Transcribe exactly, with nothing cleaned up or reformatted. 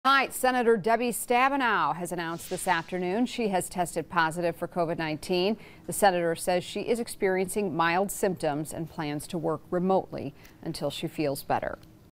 Tonight, Senator Debbie Stabenow has announced this afternoon she has tested positive for COVID nineteen. The senator says she is experiencing mild symptoms and plans to work remotely until she feels better.